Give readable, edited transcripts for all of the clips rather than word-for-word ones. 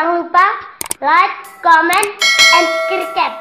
Jangan lupa like, comment, and subscribe.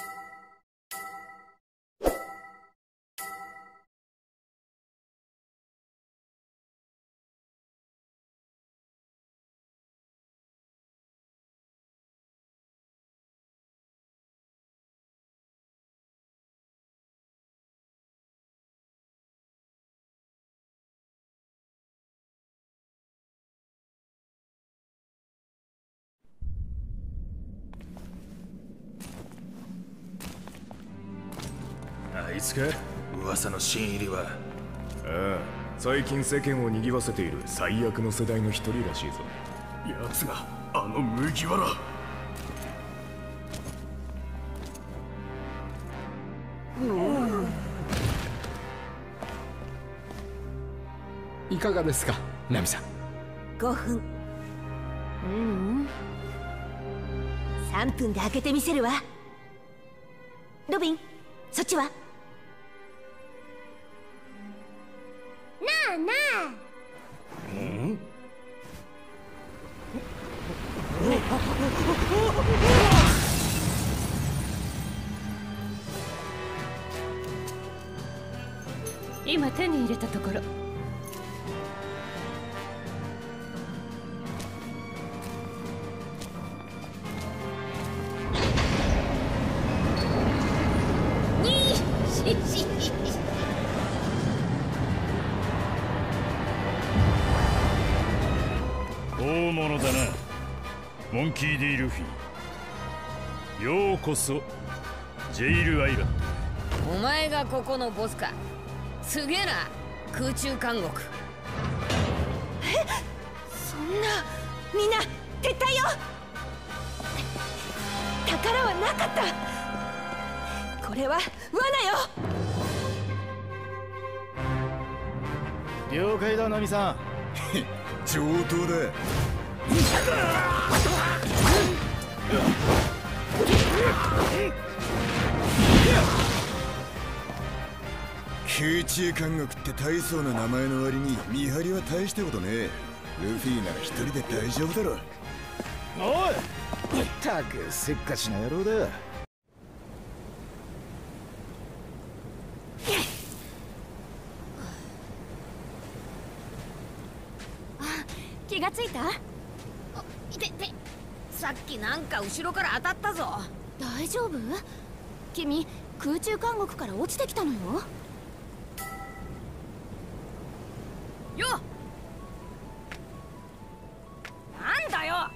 あいつか、噂の新入りは。 ああ、最近世間を賑わせている最悪の世代の一人らしいぞ。 奴があの麦わら。 いかがですか、ナミさん。 5分。3分で開けてみせるわ。ロビン、そっちは？なあなあ。 今手に入れたところ。 大物だな、モンキー・D・ルフィ。ようこそジェイル・アイランド。 お前がここのボスか。すげえな、空中監獄。 そんな、みんな撤退よ。宝はなかった。これは罠了解だ、ナミさん。 上等だ。空中監獄って大層な名前の割に見張りは大したことねえ。ルフィなら一人で大丈夫だろ。 おい、ったくせっかちな野郎だ。 気がついた？ いてて、さっきなんか後ろから当たったぞ。 大丈夫？君、空中監獄から落ちてきたのよ。 よっ、なんだよ。あ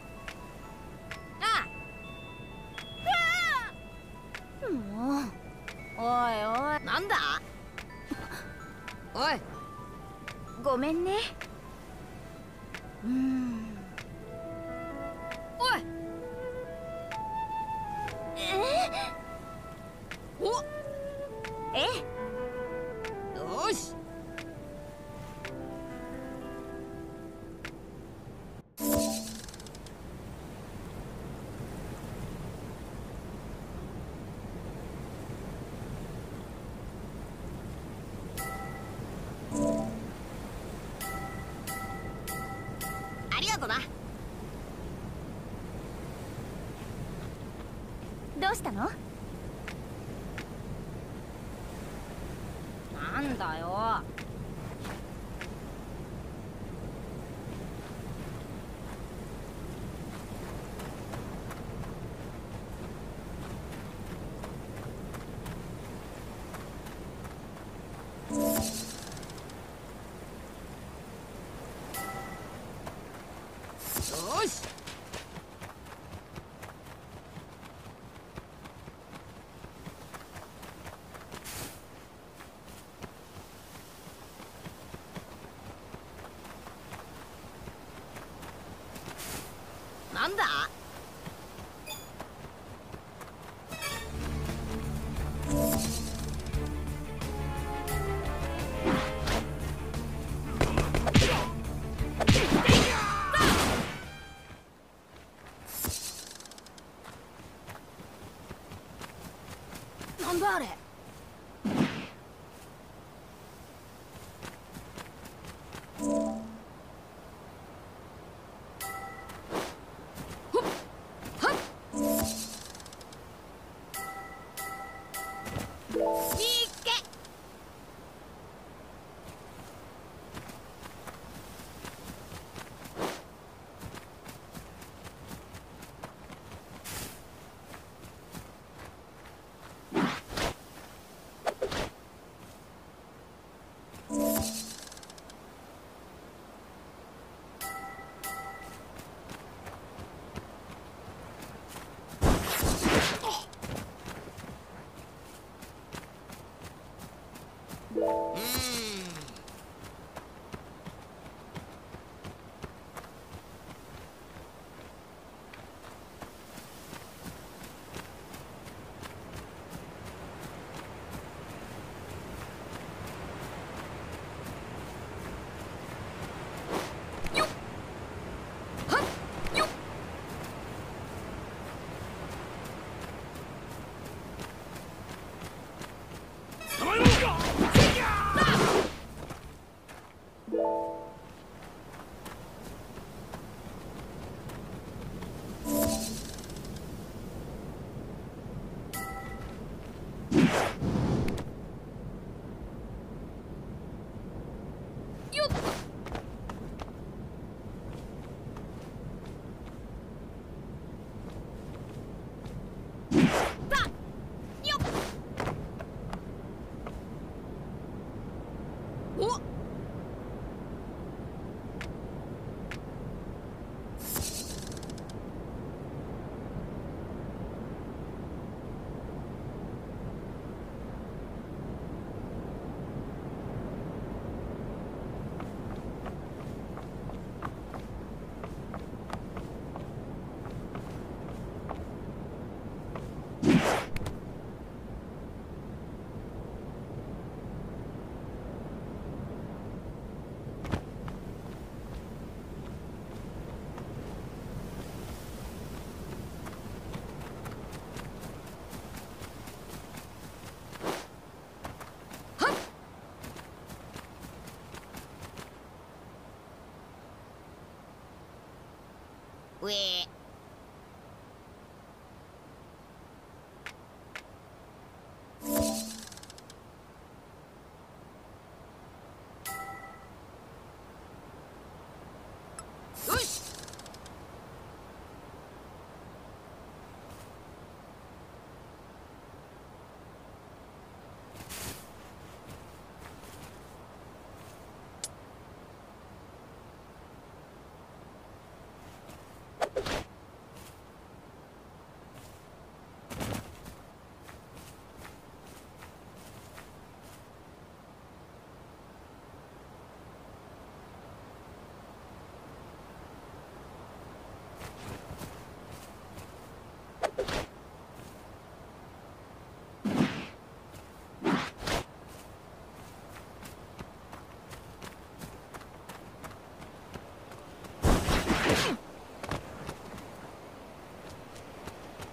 あ、 もう、 おいおい、なんだ。おい、 ごめんね。 おい。お、よし。ありがとな。 どうしたの？ なんだよ。よし。なんだ？なんだあれ。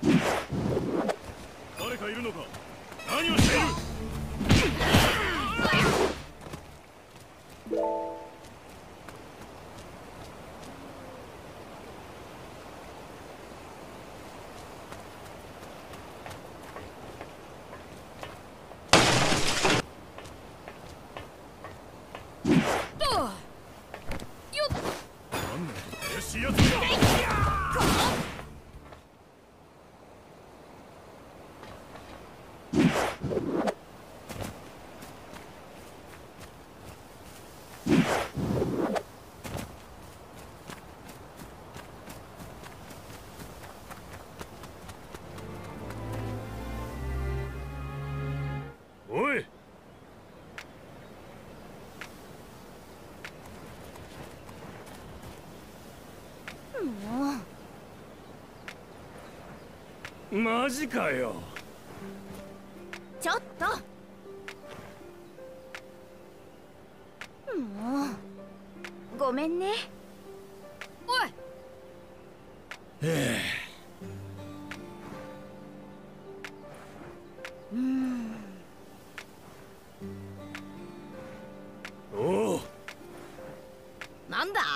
誰かいるのか。何をしている。怪しいやつだ。おい。マジかよ。 ちょっと。もうごめんね。 おい。 おお。 なんだ。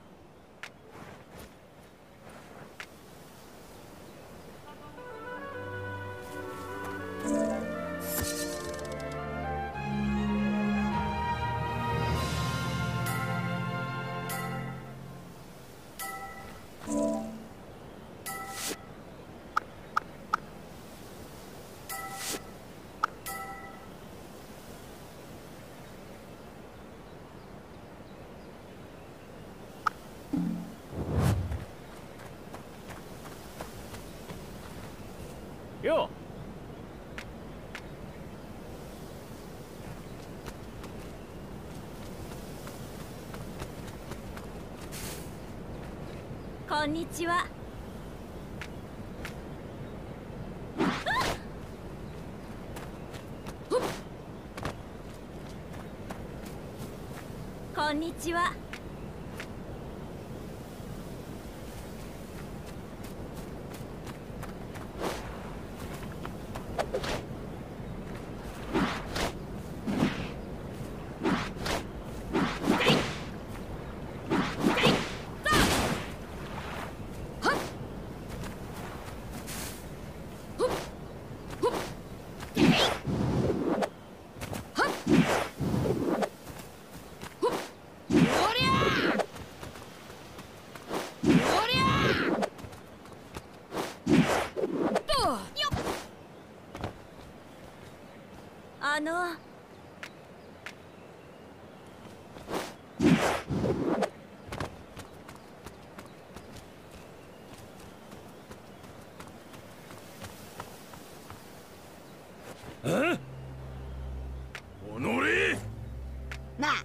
よこんにちは。こんにちは。 え？おのれ！ なあ。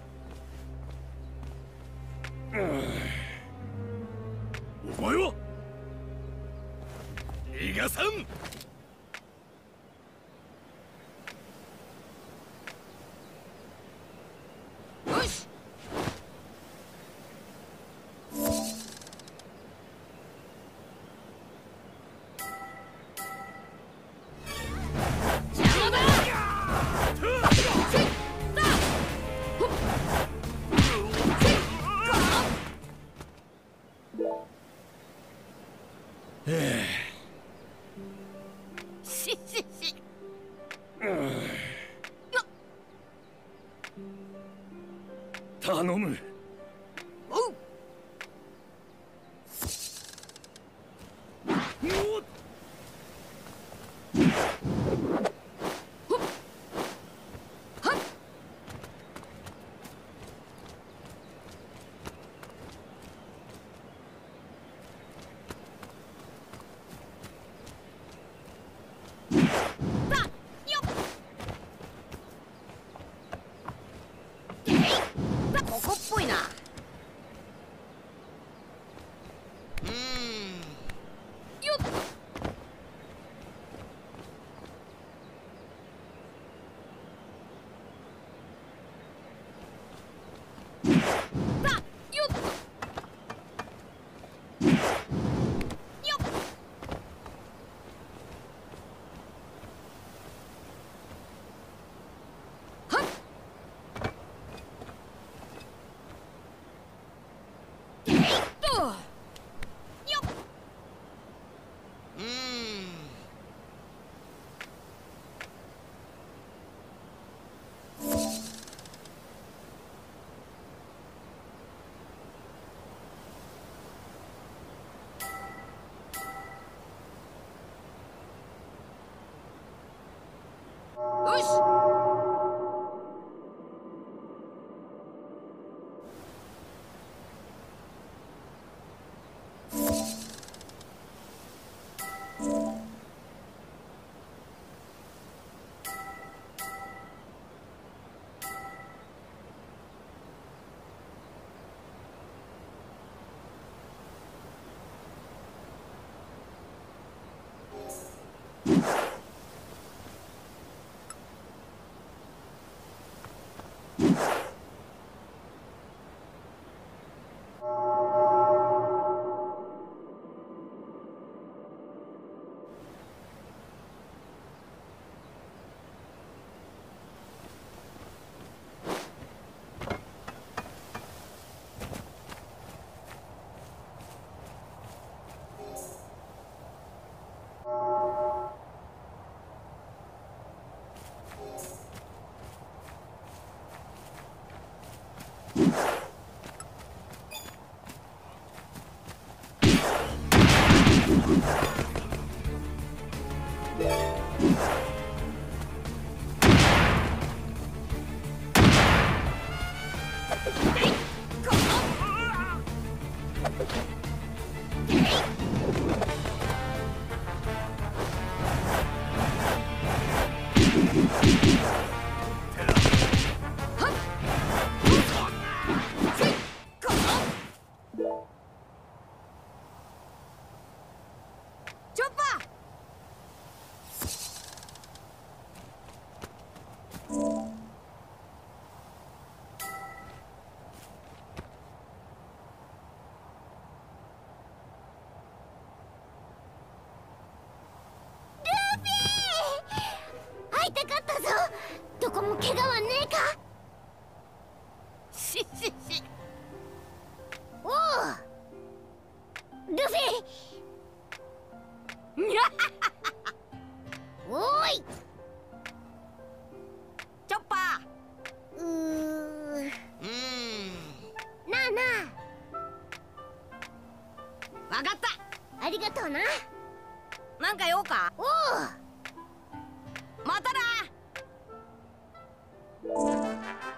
お前は逃がさん。 よし。 頼む。 おう。ここっぽいチョッパー。 会いたかったぞ。どこも怪我はねえか。 しおうルフィ。おーい。 チョッパー。 なあなわかった。 あ、ありがとうな。 なんか用か。 おう。 またな。